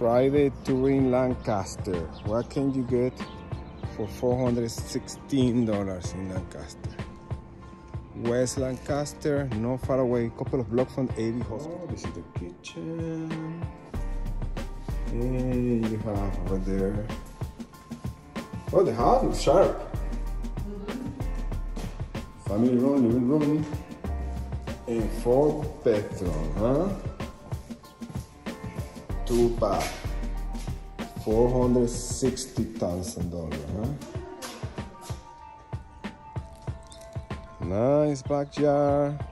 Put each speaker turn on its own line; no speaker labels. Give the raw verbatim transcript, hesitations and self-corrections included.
Friday touring Lancaster. What can you get for four hundred sixteen dollars in Lancaster? West Lancaster, not far away, a couple of blocks from A B Hospital. Oh, this is the kitchen. And you have over there. Oh, the house looks sharp. Mm-hmm. Family room, living room, and four bedroom, huh? Two bath, four hundred sixty thousand dollars, huh? Nice backyard.